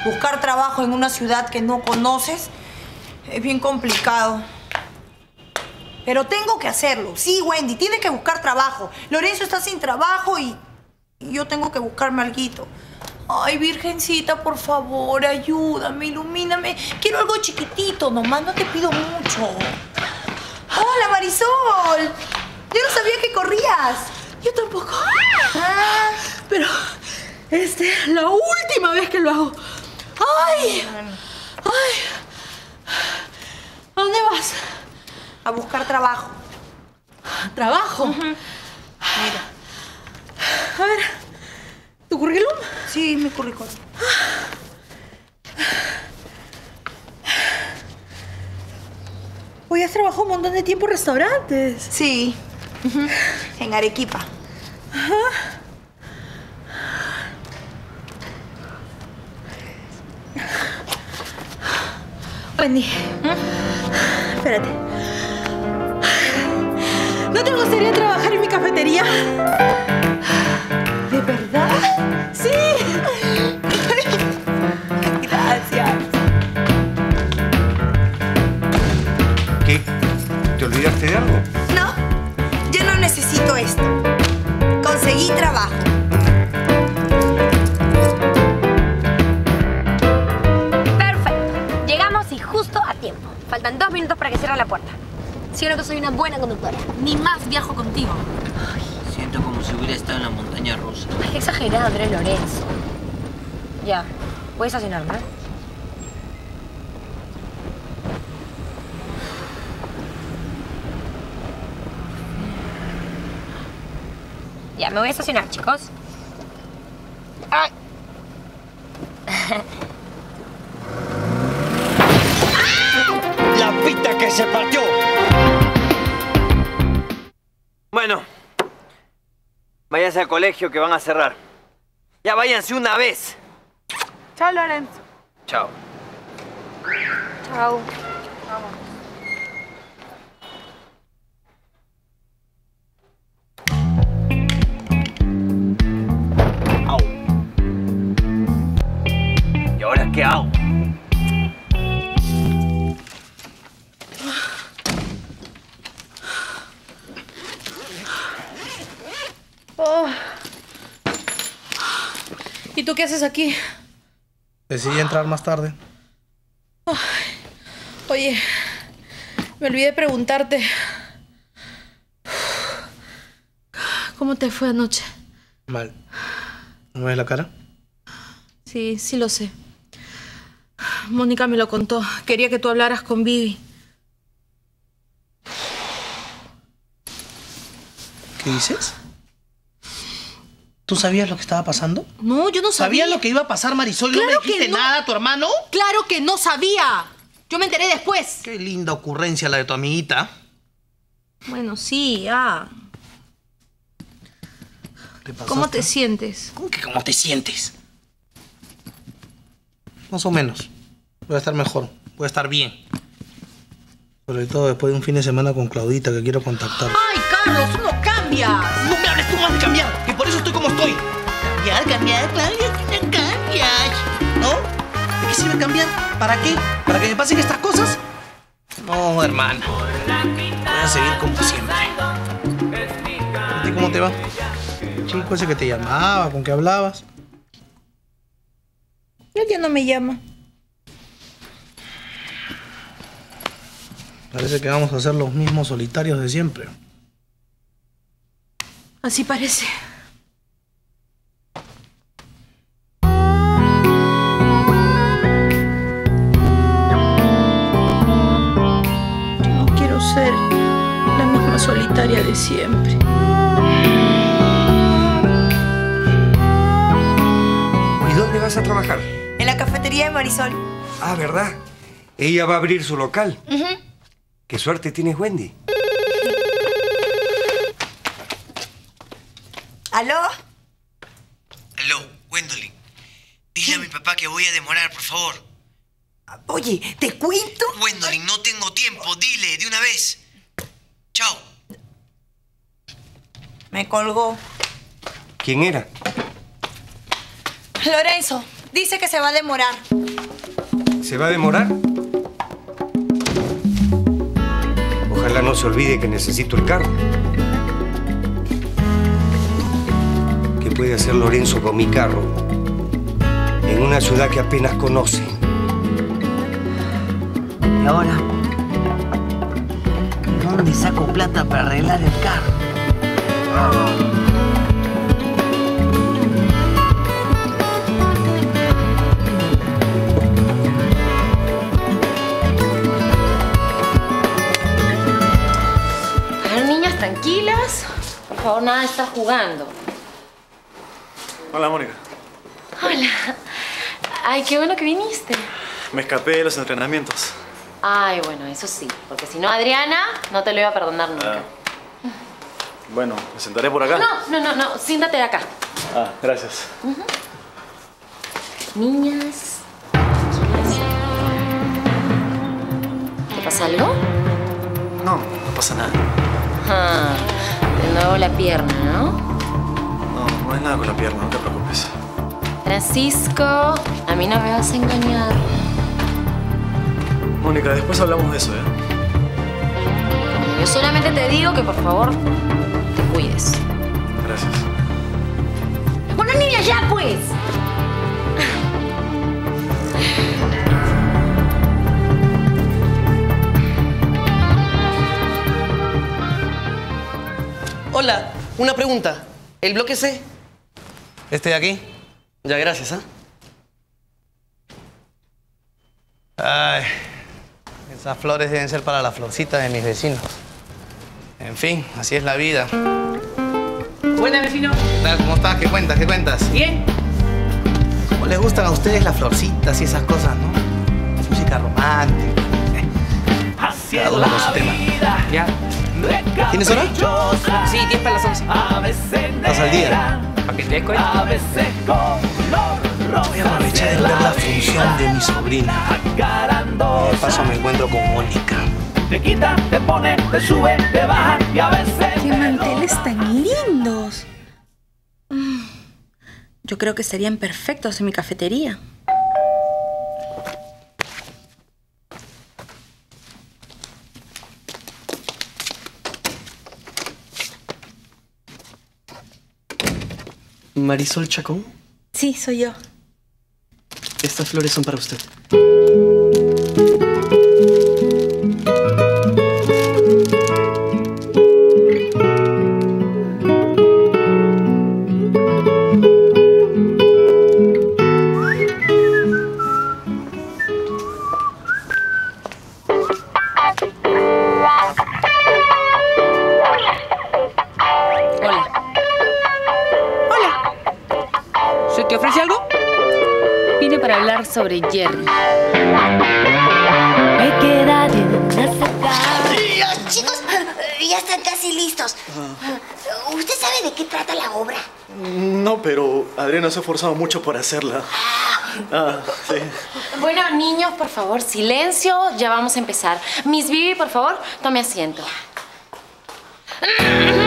Buscar trabajo en una ciudad que no conoces es bien complicado. Pero tengo que hacerlo. Sí, Wendy, tienes que buscar trabajo. Lorenzo está sin trabajo y yo tengo que buscarme alguito. Ay, virgencita, por favor, ayúdame, ilumíname. Quiero algo chiquitito nomás, no te pido mucho. Hola, Marisol. Yo no sabía que corrías. Yo tampoco. Pero la última vez que lo hago. ¡Ay! ¡Ay! ¿A dónde vas? A buscar trabajo. ¿Trabajo? Mira. A ver, ¿tu currículum? Sí, mi currículum. Hoy has trabajado un montón de tiempo en restaurantes. Sí. En Arequipa. Wendy. Espérate. ¿No te gustaría trabajar en mi cafetería? ¿De verdad? ¡Sí! Gracias. ¿Qué? ¿Te olvidaste de algo? No, yo no necesito esto. Conseguí trabajo. Perfecto. Llegamos y justo a tiempo. Faltan 2 minutos para que cierre la puerta. Siento que soy una buena conductora. Ni más viajo contigo. Siento como si hubiera estado en la montaña rusa. Ay, qué exagerado, Andrés Lorenzo. Ya, voy a estacionarme. Ya, me voy a estacionar, chicos. Ay. ¡La pita que se partió! Bueno, váyanse al colegio que van a cerrar. Ya váyanse una vez. Chao, Lorenzo. Chao. Chao. Au. ¿Y ahora qué hago? ¿Y tú qué haces aquí? Decidí entrar más tarde. Oye, me olvidé de preguntarte. ¿Cómo te fue anoche? Mal. ¿No me ves la cara? Sí, sí lo sé. Mónica me lo contó. Quería que tú hablaras con Vivi. ¿Qué dices? ¿Tú sabías lo que estaba pasando? No, yo no sabía. ¿Sabías lo que iba a pasar, Marisol? Claro ¿No me que dijiste no. nada a tu hermano? ¡Claro que no sabía! Yo me enteré después. Qué linda ocurrencia la de tu amiguita. Bueno, sí, ya. ¿Te pasaste? ¿Cómo te sientes? ¿Cómo que cómo te sientes? Más o menos. Voy a estar mejor. Voy a estar bien. Sobre todo después de un fin de semana con Claudita que quiero contactar. ¡Ay, Carlos! ¡No cambias! ¡No me hables tú más de cambiar! ¡Que por eso estoy como estoy! Cambiar, Claudia, tú no cambias. ¿No? ¿De qué sirve cambiar? ¿Para qué? ¿Para que me pasen estas cosas? No, hermana. Voy a seguir como siempre. ¿A ti cómo te va? El chico ese que te llamaba, ¿con qué hablabas? Él ya no me llama. Parece que vamos a ser los mismos solitarios de siempre. Así parece. Yo no quiero ser la misma solitaria de siempre. ¿Y dónde vas a trabajar? En la cafetería de Marisol. Ah, ¿verdad? Ella va a abrir su local. Qué suerte tienes, Wendy. ¿Aló? Aló, Gwendolyn. Dile a mi papá que voy a demorar, por favor. Oye, ¿te cuento? Gwendolyn, no tengo tiempo. Dile, de una vez. Chao. Me colgó. ¿Quién era? Lorenzo, Dice que se va a demorar. ¿Se va a demorar? Ojalá no se olvide que necesito el carro. ¿Qué puede hacer Lorenzo con mi carro en una ciudad que apenas conoce? ¿Y ahora? ¿De dónde saco plata para arreglar el carro? A ver, niñas, tranquilas. Por favor, nada de estar jugando. Hola, Mónica. Hola. Ay, qué bueno que viniste. Me escapé de los entrenamientos. Ay, bueno, eso sí. Porque si no, Adriana no te lo iba a perdonar nunca. Bueno, me sentaré por acá. No. Siéntate acá. Ah, gracias. Niñas. Tranquilas. ¿Te pasa algo? No, no pasa nada. Ah, de nuevo la pierna, ¿no? No es nada con la pierna, no te preocupes. Francisco, a mí no me vas a engañar. Mónica, después hablamos de eso, ¿eh? Yo solamente te digo que por favor te cuides. Gracias. Bueno, niña, ya pues. Hola, una pregunta. ¿El bloque C? ¿Este de aquí? Ya, gracias, ¿ah? Ay, esas flores deben ser para la florcita de mis vecinos. En fin, así es la vida. Buenas, vecino. ¿Qué tal? ¿Cómo estás? ¿Qué cuentas? ¿Qué cuentas? Bien. ¿Cómo les gustan a ustedes las florcitas y esas cosas, no? Música romántica. Cada uno con su tema. Ya. ¿Tienes hora? Sí, 10 para las 11. ¿Estás al día? Para que te des cuenta. Voy a aprovechar de ver la función de mi sobrina. De paso me encuentro con Mónica. Te quita, te pone, te sube, te baja y a veces... ¡Qué manteles tan lindos! Yo creo que serían perfectos en mi cafetería. Marisol Chacón, Sí, soy yo. estas flores son para usted. ¿Se te ofrece algo? Vine para hablar sobre Jerry. Chicos, ya están casi listos. ¿Usted sabe de qué trata la obra? No, pero Adriana se ha esforzado mucho por hacerla. Sí. Bueno, niños, por favor, silencio. Ya vamos a empezar. Miss Vivi, por favor, tome asiento.